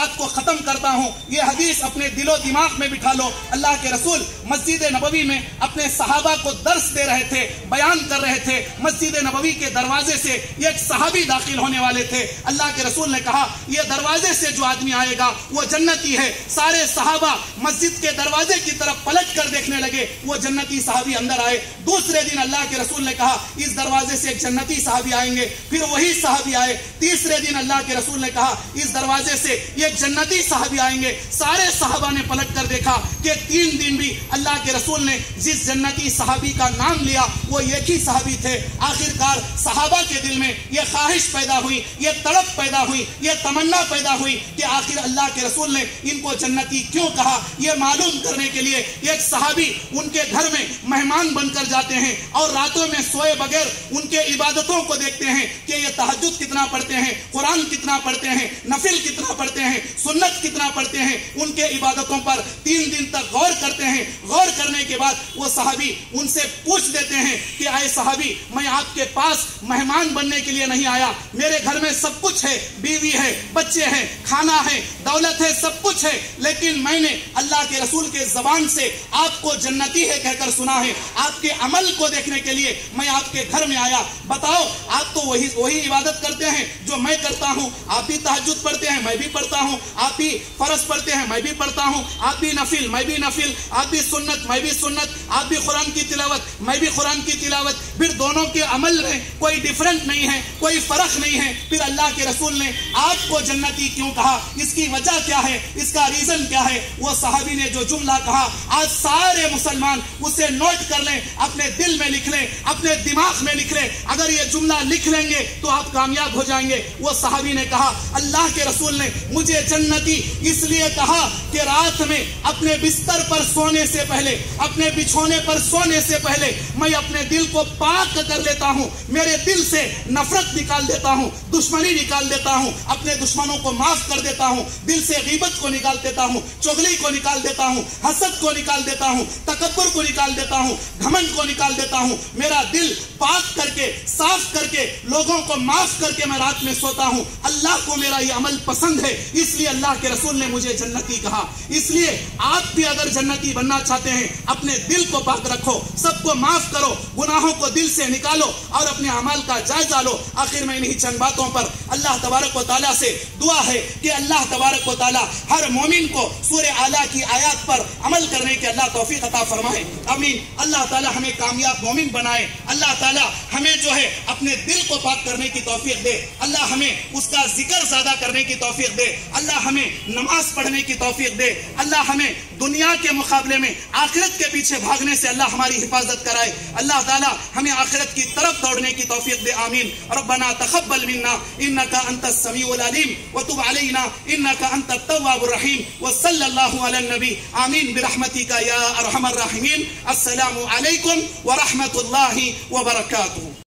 بات کو ختم کرتا ہوں. یہ حدیث اپنے دل و دماغ میں بٹھا لو. اللہ کے رسول مسجد نبوی میں اپنے صحابہ کو درس دے رہے تھے, بیان کر رہے تھے. مسجد نبوی کے دروازے سے ایک صحابی داخل ہونے والے تھے. اللہ کے رسول نے کہا یہ دروازے سے جو آدمی آئے گا وہ جنتی ہے. سارے صحابہ مسجد کے دروازے کی طرف پلٹ کر دیکھنے لگے. وہ جنتی صحابی اندر آئے. دوسرے دن اللہ کے رسول نے کہا اس دروازے سے ایک جنتی صحابی آئیں گے. پھر وہی صحابی آئے. تیسرے دن اللہ کے رسول نے کہا اس دروازے سے ایک جنتی صحابی آئیں گے. سارے صحابہ نے پلٹ کر دیکھا کہ 3 دن بھی اللہ کے رسول نے جس جنتی صحابی کا نام لیا وہ ایک ہی صحابی تھے. آخرکار صحابہ کے دل میں یہ خواہش پیدا ہوئی, یہ تڑپ پیدا ہوئی, یہ تمنا پیدا ہوئی کہ آخر اللہ کے رسول نے ان کو جنتی کیوں کہا. یہ معلوم کرنے کے لیے ایک صحابی ان کے گھر میں مہمان بن کر جاتے ہیں اور راتوں میں سوئے بغیر ان کے عبادتوں کو دیکھتے ہیں کہ یہ تہجد کتنا پڑھتے ہیں, قرآن کتنا پڑھتے ہیں, نفل کتنا پڑھتے ہیں, سنت کتنا پڑھتے ہیں. ان کے عبادتوں پر 3 دن تک غور کرتے ہیں. غور کرنے کے بعد وہ صحابی ان سے پوچھ دیتے ہیں کہ اے صحابی میں آپ کے پاس مہمان بننے کے لیے نہیں آیا. میرے گھر میں سب کچھ ہے, بیوی ہے, بچے ہیں, کھانا ہے, دولت ہے, سب کچھ ہے, لیکن میں نے اللہ کے رسول کے زبان سے آپ کو جنتی ہے کہہ کر سنا ہے. آپ کے عمل کو دیکھنے کے لیے میں آپ کے گھر میں آیا. بتاؤ آپ تو وہی عبادت کرتے ہیں جو میں کرتا ہوں. آپ بھی تہجد پڑھتے ہیں, میں بھی پڑھتا ہوں. آپ بھی فرض پڑھتے ہیں, میں بھی پڑھتا ہوں. آپ بھی نفل, میں بھی نفل. آپ بھی سنت, میں بھی سنت. آپ بھی قرآن کی تلاوت, میں بھی قرآن کی تلاوت. پھر دونوں کے عمل میں کوئی ڈیفرنٹ نہیں ہے, کوئی فرق نہیں ہے. پھر اللہ کے رسول نے آپ کو جنتی کیوں کہا, اس کی وجہ کیا ہے, اس کا ریزن کیا ہے. وہ صحابی نے جو جملہ کہا آج سارے مسلمان اسے نوٹ کر لیں, اپنے دل میں لکھ لیں, اپنے دماغ میں لکھ لیں. اگر یہ جملہ لکھ لیں گے تو آپ کامیاب ہو جائیں گے. وہ صحابی نے کہا اللہ کے رسول نے مجھے جنتی اس لیے کہا کہ رات میں اپنے بستر پر سونے سے پہلے, اپنے بچھونے پر سونے سے پہلے میں اپنے دل کو پاک کر لیتا ہوں. میرے دل سے نفرت نکال دیتا ہوں, دشمنی نکال دیتا ہوں, اپنے دشمنوں کو معاف کر دیتا ہوں. دل سے غیبت کو نکال دیتا ہوں, چغلی کو نکال دیتا ہوں, حسد کو نکال دیتا ہوں, تکبر کو نکال دیتا ہوں, گھمنڈ کو نکال دیتا ہوں. میرا دل پاک کر کے, صاف کر کے, لوگوں کو معاف کر کے میں رات میں سوتا ہوں. اللہ کو میرا یہ عمل پسند ہے, اس لیے اللہ کے رسول نے مجھے جنتی کہا. اس لیے آپ بھی اگر جنتی بننا چاہتے ہیں اپنے دل کو پاک رکھو, سب کو معاف کرو, گناہوں کو دل سے نکالو اور اپنے اعمال کا جائزہ لو. آخر میں انہی چند باتوں پر اللہ تبارک و تعالیٰ سے دعا ہے کہ اللہ تبارک و تعالیٰ ہر مومن کو سورہ اعلیٰ کی آیات پر عمل کرنے کے اللہ توفیق عطا فرمائے. آمین. اللہ تعالیٰ ہمیں کامیاب مومن بنائے. اللہ تعالیٰ ہمیں جو ہے اپنے دل کو پاک کرنے کی توفیق دے. اللہ ہمیں اس کا ذکر زیادہ کرنے کی توفیق دے. اللہ ہمیں نماز پڑھنے کی توفیق دے. اللہ ہمیں دنیا کے مقابلے میں آخرت کے پیچھے بھاگنے سے اللہ ہماری حفاظت کرائے. اللہ تعالیٰ ہمیں آخرت کی طرف دوڑنے کی توفیق دے. آمین. ربنا تقبل منا انك انت السميع العليم وتب علينا انك انت التواب الرحيم وصلى الله على النبي. آمين برحمتك يا ارحم الراحمين. السلام عليكم ورحمة الله وبركاته.